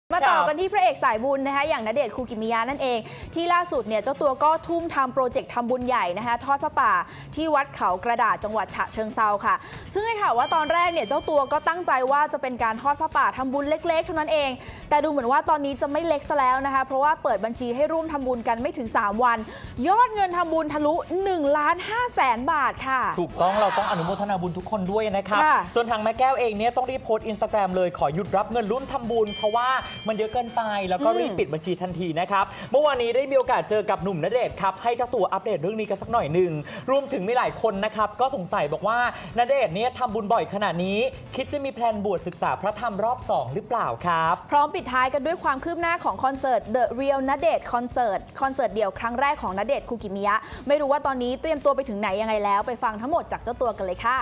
มาต่อกันที่พระเอกสายบุญนะคะอย่างณเดชน์คูกิมิยะนั่นเองที่ล่าสุดเนี่ยเจ้าตัวก็ทุ่มทำโปรเจกต์ทำบุญใหญ่นะคะทอดพระป่าที่วัดเขากระดาษจังหวัดฉะเชิงเทราค่ะซึ่งได้ข่าวว่าตอนแรกเนี่ยเจ้าตัวก็ตั้งใจว่าจะเป็นการทอดพระป่าทำบุญเล็กๆเท่านั้นเองแต่ดูเหมือนว่าตอนนี้จะไม่เล็กซะแล้วนะคะเพราะว่าเปิดบัญชีให้ร่วมทำบุญกันไม่ถึง3วันยอดเงินทำบุญทะลุ1,500,000 บาทค่ะถูกต้องเราต้องอนุโมทนาบุญทุกคนด้วยนะครับจนทางแม่แก้วเองเนี่ยต้องรีบโพสต์อินสตาแกรมเลยขอหยุดรับเงินร่วมทำบุญเพราะว่ามันเยอะเกินไปแล้วก็รีบปิดบัญชีทันทีนะครับเมื่อวานนี้ได้มีโอกาสเจอกับหนุ่มณเดชน์ครับให้เจ้าตัวอัปเดตเรื่องนี้กันสักหน่อยหนึ่งรวมถึงมีหลายคนนะครับก็สงสัยบอกว่าณเดชน์เนี่ยทำบุญบ่อยขนาดนี้คิดจะมีแพลนบวชศึกษาพระธรรมรอบ2หรือเปล่าครับพร้อมปิดท้ายกันด้วยความคืบหน้าของคอนเสิร์ต The Real ณเดชน์คอนเสิร์ตเดี่ยวครั้งแรกของณเดชน์คูกิมิยะไม่รู้ว่าตอนนี้เตรียมตัวไปถึงไหนยังไงแล้วไปฟังทั้งหมดจากเจ้าตัวกันเลยค่ะ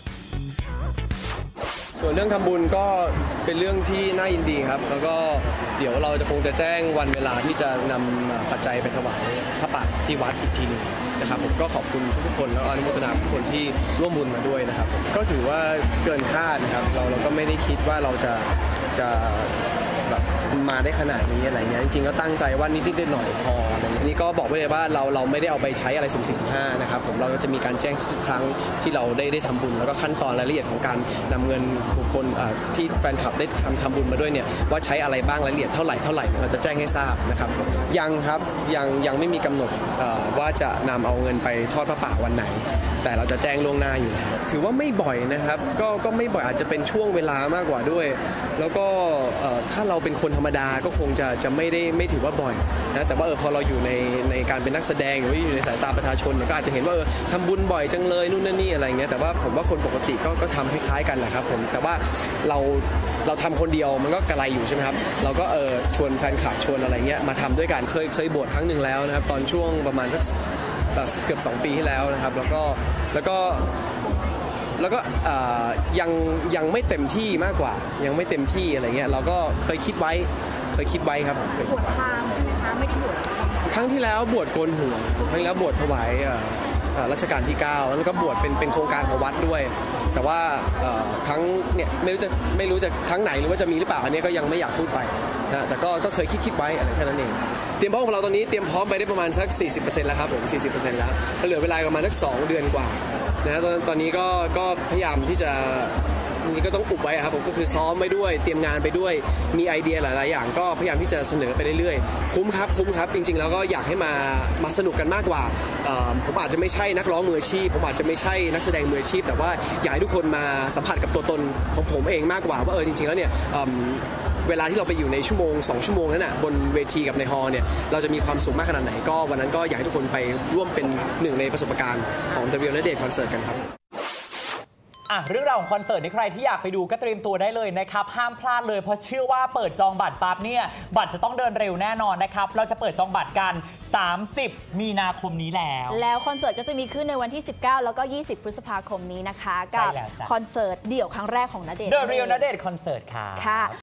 ส่วนเรื่องทำบุญก็เป็นเรื่องที่น่ายินดีครับแล้วก็เดี๋ยวเราจะคงจะแจ้งวันเวลาที่จะนำปัจจัยไปถวายพระป่าที่วัดอีกทีหนึ่งนะครับผมก็ขอบคุณทุกคนแล้วอนุโมทนาทุกคนที่ร่วมบุญมาด้วยนะครับก็ถือว่าเกินคาดนะครับเราก็ไม่ได้คิดว่าเราจะแบบมาได้ขนาดนี้อะไรเงี้ยจริงๆก็ตั้งใจว่านิดๆหน่อยๆพออะไรเงี้ยนี่ก็บอกไว้เลยว่าเราไม่ได้เอาไปใช้อะไรสุ่มสี่สุ่มห้านะครับผมเราจะมีการแจ้งทุกครั้งที่เราได้ทำบุญแล้วก็ขั้นตอนรายละเอียดของการนำเงินบุคคลที่แฟนคลับได้ทำบุญมาด้วยเนี่ยว่าใช้อะไรบ้างรายละเอียดเท่าไหร่เราจะแจ้งให้ทราบนะครับยังครับยังไม่มีกำหนดว่าจะนำเอาเงินไปทอดพระป่าวันไหนแต่เราจะแจ้งล่วงหน้าอยู่แล้วถือว่าไม่บ่อยนะครับก็ไม่บ่อยอาจจะเป็นช่วงเวลามากกว่าด้วยแล้วก็ถ้าเราเป็นคนธรรมดาก็คงจะไม่ถือว่าบ่อยนะแต่ว่าพอเราอยู่ในการเป็นนักแสดงหรือว่าอยู่ในสายตาประชาชนก็อาจจะเห็นว่าทำบุญบ่อยจังเลยนู่นนี่อะไรเงี้ยแต่ว่าผมว่าคนปกติก็ทำคล้ายๆกันแหละครับผมแต่ว่าเราทำคนเดียวมันก็กระไรอยู่ใช่ไหมครับเราก็ชวนแฟนคลับชวนอะไรเงี้ยมาทำด้วยกันเคยบวชครั้งหนึ่งแล้วนะครับตอนช่วงประมาณสักเกือบ2 ปีที่แล้วนะครับแล้วก็ยังไม่เต็มที่มากกว่ายังไม่เต็มที่อะไรเงี้ยเราก็เคยคิดไว้ครับผมบวชพราหมณ์ใช่ไหมคะไม่ได้บวชครั้งที่แล้วบวชโกนหัวครั้งที่แล้วบวชถวายรัชกาลที่9แล้วก็บวชเป็นโครงการของวัดด้วยแต่ว่าครั้งเนี่ยไม่รู้จะครั้งไหนหรือว่าจะมีหรือเปล่าอันนี้ก็ยังไม่อยากพูดไปนะแต่ก็เคยคิดไว้อะไรแค่นั้นเองเตรียมพร้อมของเราตอนนี้เตรียมพร้อมไปได้ประมาณสัก 40% แล้วครับผม 40% แล้วเหลือเวลาประมาณสัก2 เดือนกว่านะตอนนี้ก็พยายามที่จะนี่ก็ต้องอุบไว้ครับผมก็คือซ้อมไปด้วยเตรียมงานไปด้วยมีไอเดียหลายๆอย่างก็พยายามที่จะเสนอไปเรื่อยๆคุ้มครับจริงๆแล้วก็อยากให้มาสนุกกันมากกว่าผมอาจจะไม่ใช่นักร้องมืออาชีพผมอาจจะไม่ใช่นักแสดงมืออาชีพแต่ว่าอยากให้ทุกคนมาสัมผัสกับตัวตนของผมเองมากกว่าว่าจริงๆแล้วเนี่ยเวลาที่เราไปอยู่ในชั่วโมง2 ชั่วโมงนั้นน่ะบนเวทีกับในฮอลล์เนี่ยเราจะมีความสุขมากขนาดไหนก็วันนั้นก็อยากให้ทุกคนไปร่วมเป็นหนึ่งในประสบการณ์ของ The Real ณเดชน์คอนเสิร์ตกันครับเรื่องราวของคอนเสิร์ตนี้ใครที่อยากไปดูก็เตรียมตัวได้เลยนะครับห้ามพลาดเลยเพราะเชื่อว่าเปิดจองบัตรปั๊บเนี่ยบัตรจะต้องเดินเร็วแน่นอนนะครับเราจะเปิดจองบัตรกัน30 มีนาคมนี้แล้วคอนเสิร์ตก็จะมีขึ้นในวันที่19แล้วก็20 พฤษภาคมนี้นะคะกับคอนเสิร์ตเดี่ยวครั้งแรกของณเดชน์ The Real ณเดชน์คอนเสิร์ตค่ะ